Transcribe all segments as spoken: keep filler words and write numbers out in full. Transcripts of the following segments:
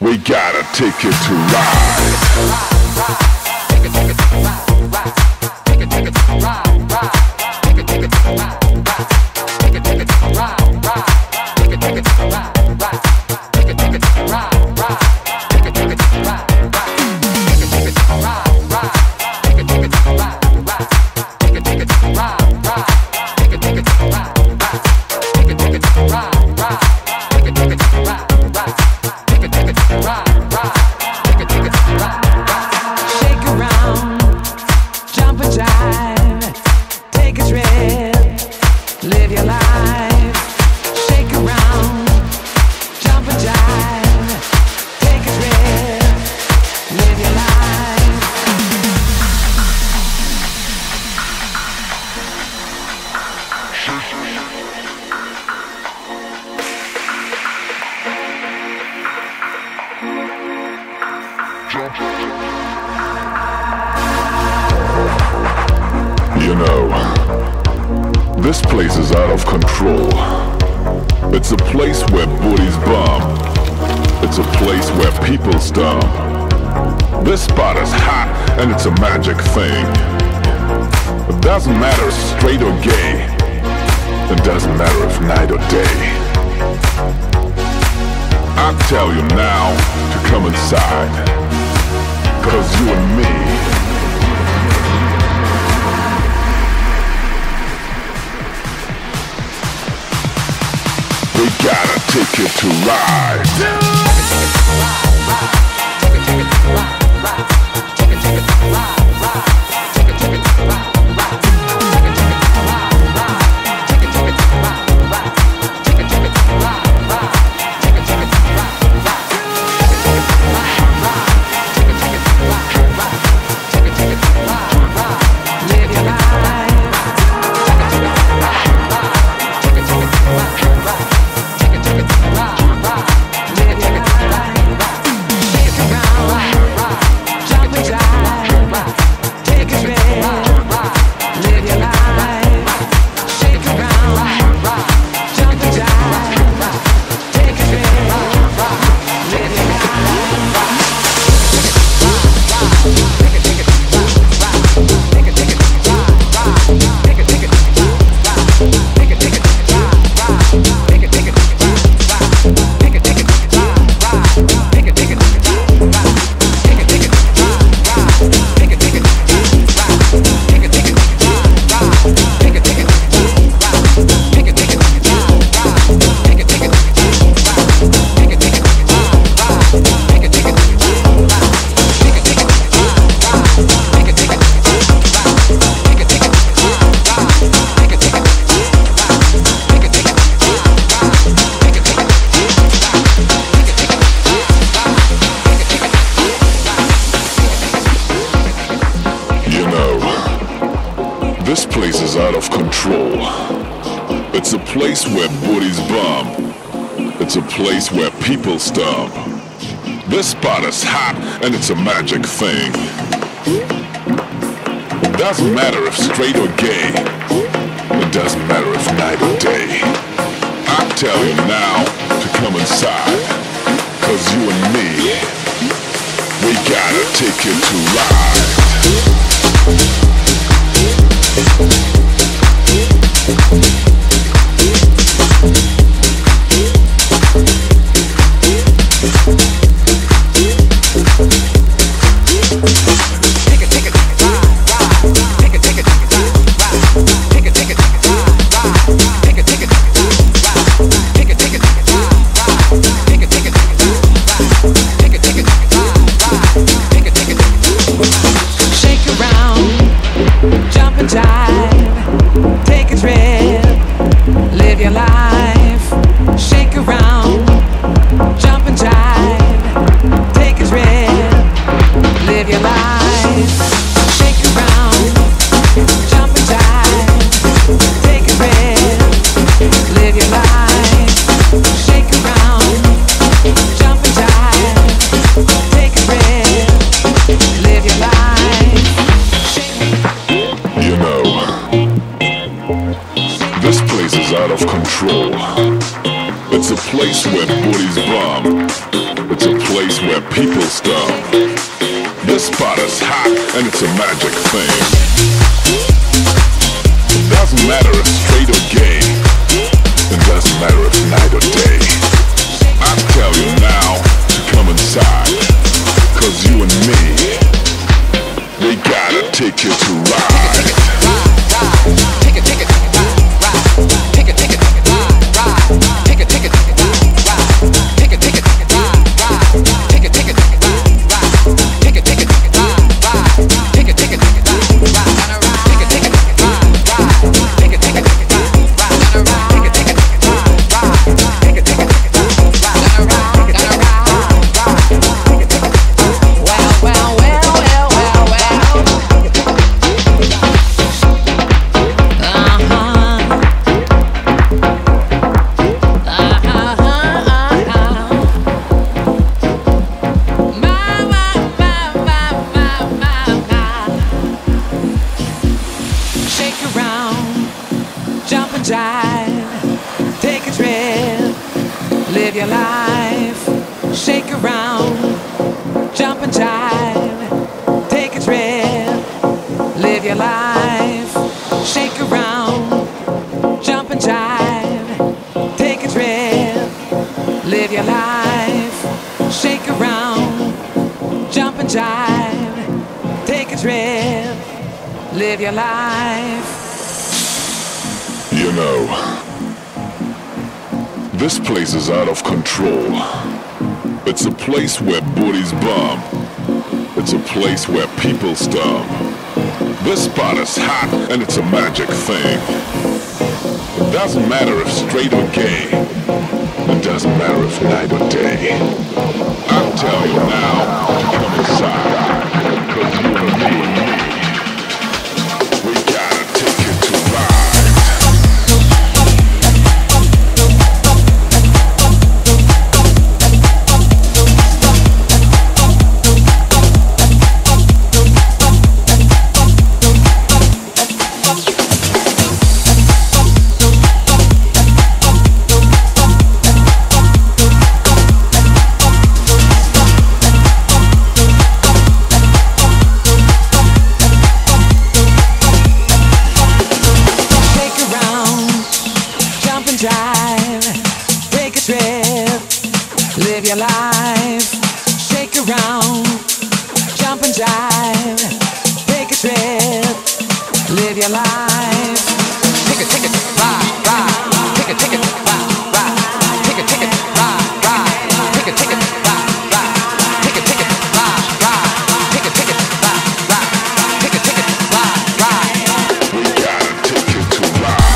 We got a ticket to ride. Take a ticket to ride. Take a ticket to ride. Take a ticket to ride. Take a ticket to ride. Take a ticket to ride. Take a ticket to ride. Take a ticket to ride. Take a ticket to ride. Take a ticket to ride. Take a ticket to ride. Take a ticket to ride. Take a ticket to ride. Take a ticket to ride. Take a ticket to ride. Take a ticket to ride. Shake around, jump and jive, take a trip, live your life. Shake around, jump and jive, take a trip, live your life. You know, this place is out of control. It's a place where booties bump. It's a place where people stomp. This spot is hot and it's a magic thing. It doesn't matter if straight or gay. It doesn't matter if night or day. I tell you now to come inside, 'cause you and me, we got a ticket to ride. This place is out of control. It's a place where booties bump. It's a place where people stomp. This spot is hot and it's a magic thing. It doesn't matter if straight or gay. It doesn't matter if night or day. I tell you now to come inside, 'cause you and me, we got a ticket to ride. Shake around, jump and jive, take a trip, place where booties bum. It's a place where people stomp. This spot is hot and it's a magic thing. It doesn't matter if straight or gay. It doesn't matter if night or day. I tell you now to come inside. Cause you and me, we gotta take you to ride. Take a ticket, ride, ride. Take a ticket, ride, ride. Take a ticket, ride, ride. Take a ticket, ride, ride. Take a ticket, ride, ride. Take a ticket, ride, ride. Take a ticket, ride, ride. Take a ticket, ride, ride. Take a ticket, ride, ride. Take a ticket, ride, ride. Take a ticket, ride, ride. Well, well, well, well, well, well. Jive, take a trip, live your life, shake around, jump and jive, take a trip, live your life, shake around, jump and jive, take a trip, live your life, shake around, jump and jive, take a trip, live your life. You know, this place is out of control. It's a place where booties bum. It's a place where people stomp. This spot is hot and it's a magic thing. It doesn't matter if straight or gay. It doesn't matter if night or day. I'll tell you now to come inside. Cause you and me, we gotta take you to ride. Live your life, shake around, jump and jive, take a trip, live your life. Take a ticket, ride, ride. Take a ticket, ride, ride. Take a ticket, ride, ride. Take a ticket, ride, ride. Take a ticket, ride, ride. Take a ticket, ride, ride. Take a ticket, ride, ride. We gotta take you to ride.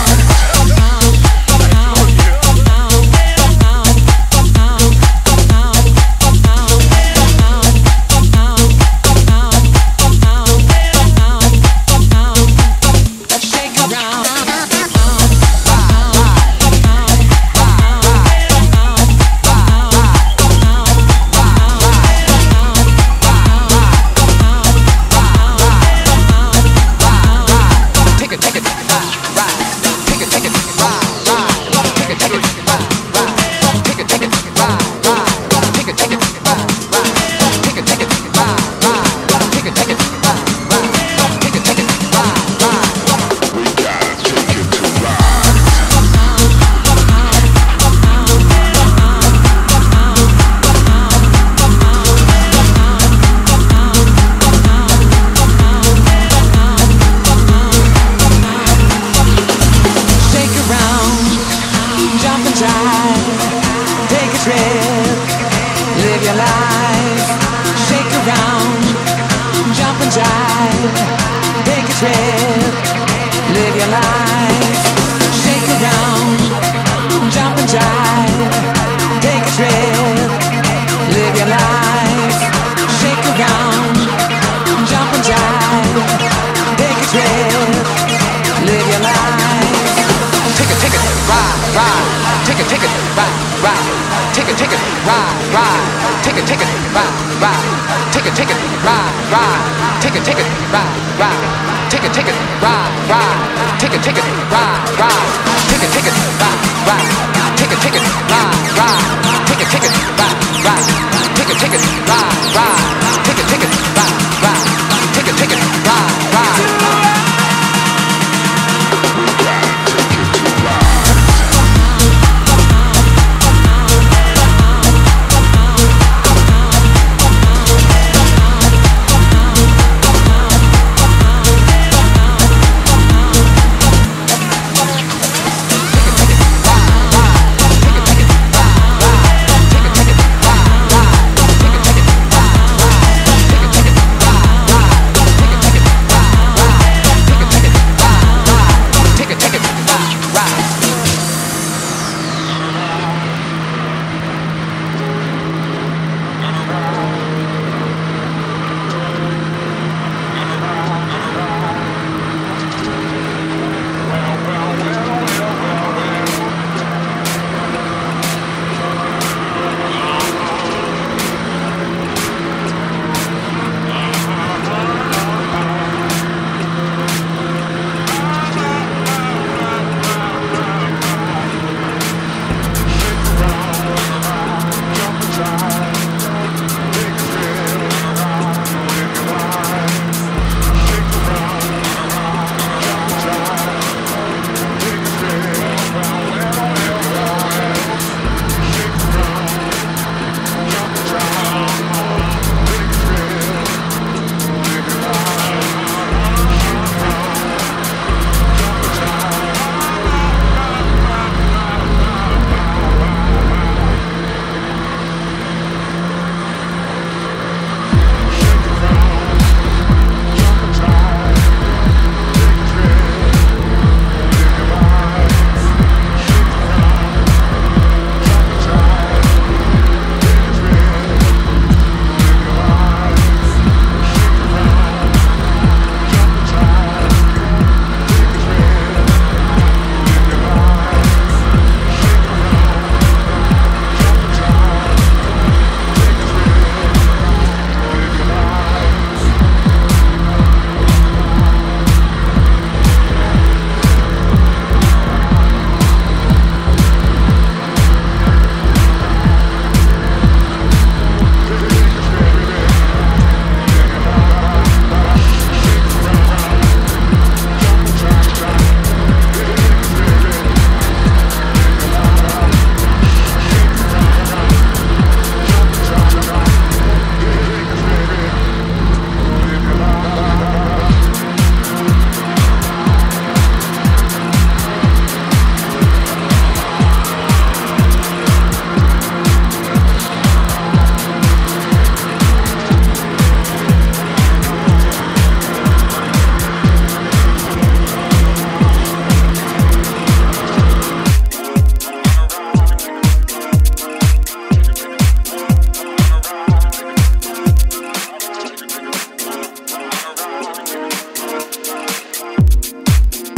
Live your life, shake around, jump and jive, take a trip. Live your life, shake around, jump and jive, take a trip. Live your life, shake around, jump and jive, take a trip. Live your life. Take a ticket, ride, ride. Take a ticket, ride, ride. Take a ticket, ride, ride. Take a ticket, ride, ride. Take a ticket, ride, ride. Take a ticket, ride, ride. Take a ticket, ride, ride. Take a ticket, ride, ride. Take a ticket, ride, ride. Take a ticket, ride, ride.